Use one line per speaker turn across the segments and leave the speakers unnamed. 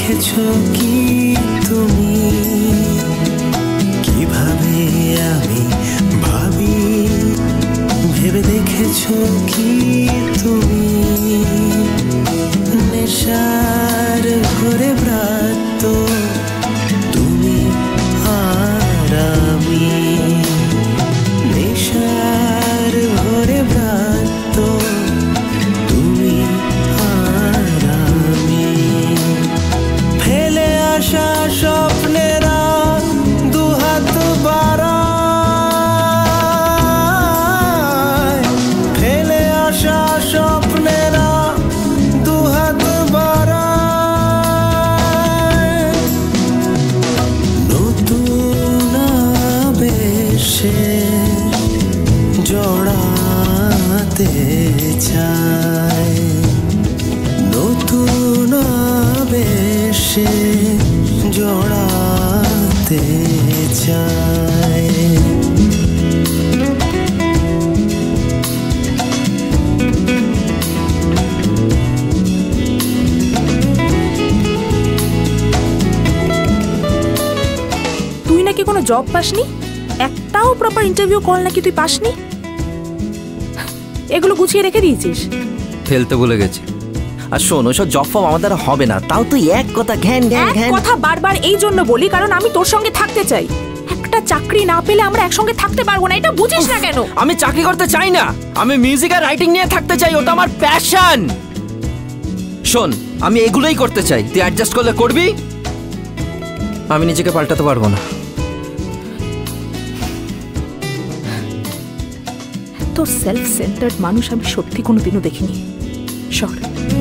দেখেছো কি তুমি, কিভাবে আমি ভাবি, ভেবে দেখেছো কি তুমি, নেশার ঘরে ব্রাত্য তুমি আর আমি, নেশার ঘরে ব্রাত্য তুমি আর আমি, ফেলে আসা স্বপ্নেরা দুহাত বাড়ায়, ফেলে আসা স্বপ্নেরা দুহাত বাড়ায়, নতুন আবেশে জড়াতে চাই, নতুন আবেশে জড়াতে চাই।
তুই নাকি কোনো জব পাসনি, একটাও প্রপার ইন্টারভিউ কল নাকি তুই পাসনি, এগুলো গুছিয়ে রেখে দিয়েছিস?
ফেলতে বলে গেছি। আর শোন, ওসব জব ফব আমার দ্বারা হবে না। তাও তুই এক কথা ঘ্যান ঘ্যান ঘ্যান
কথা বারবার এই জন্য বলি কারণ আমি তোর সঙ্গে থাকতে চাই। একটা চাকরি না পেলে আমরা একসঙ্গে থাকতে পারবো না, এটা বুঝিস না কেন?
আমি চাকরি করতে চাই না, আমি মিউজিক আর রাইটিং নিয়ে থাকতে চাই, ওটা আমার প্যাশন। শোন, আমি এগুলোই করতে চাই, তুই অ্যাডজাস্ট করলে করবি, আমি নিজেকে পাল্টাতে পারবো না।
তো সেলফ সেন্টার্ড মানুষ আমি সত্যি কোনোদিনও দেখিনি। সর।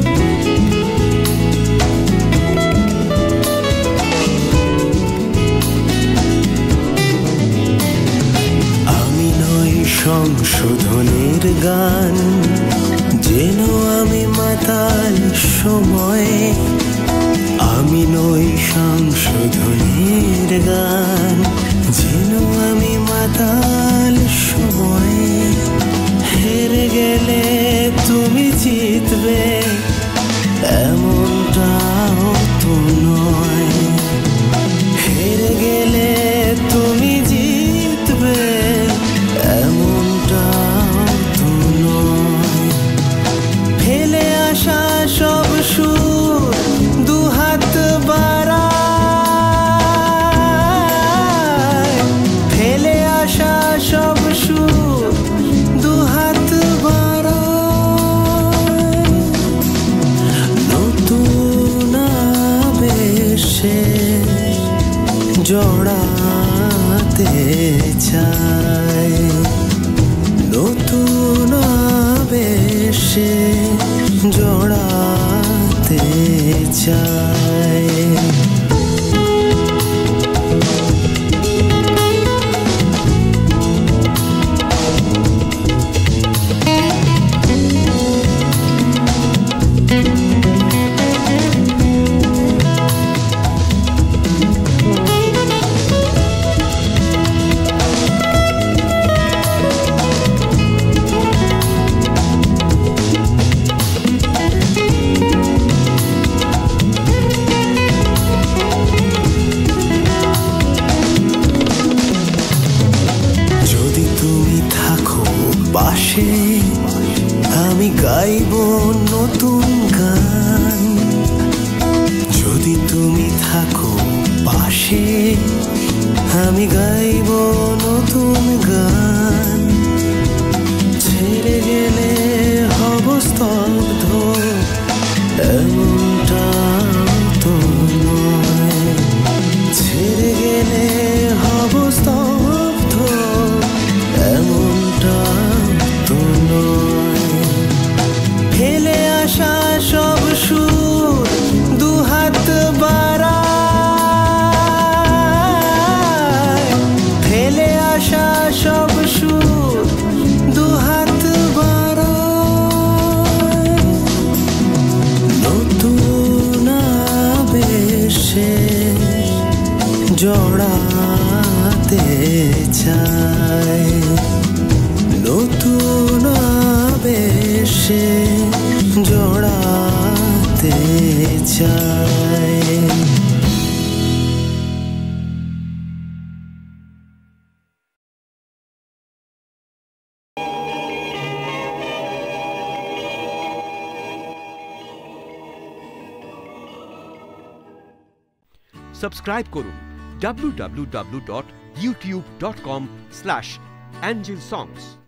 আমি নই সংশোধনের গান, যেন আমি মাতাল সময়ে, আমি নই সংশোধনের গান, যেন আমি মাতাল সময়ে, হেরে গেলে তুমি জিতবে এমনটাও তো নয়, হেরে গেলে তুমি জিতবে এমনটাও তো নয়, ফেলে আসা সব সুর দুহাত বাড়ায়, ফেলে আসা সব সুর দুহাত বাড়ায়, নতুন আবেশে জড়াতে চাই, নতুন আবেশে জড়াতে চাই। পাশে আমি গাইব নতুন গান, যদি তুমি থাকো পাশে আমি গাইব নতুন গান, ছেড়ে গেলে হব স্তব্ধ এমনটা তো নয়, ছেড়ে গেলে হব স্তব্ধ এমনটা তো নয়, ফেলে আসা সব সুর দুহাত বাড়ায়, ফেলে আসা সব সুর দুহাত বাড়ায়, নতুন আবেশে জড়াতে চাই, নতুন আবেশে জড়াতে চাই।
সাবস্ক্রাইব করুন www.youtube.com/angelsongs